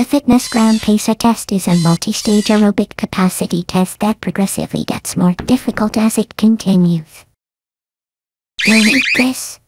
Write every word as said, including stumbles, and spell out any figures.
The fitness ground pacer test is a multi-stage aerobic capacity test that progressively gets more difficult as it continues. You'll need this.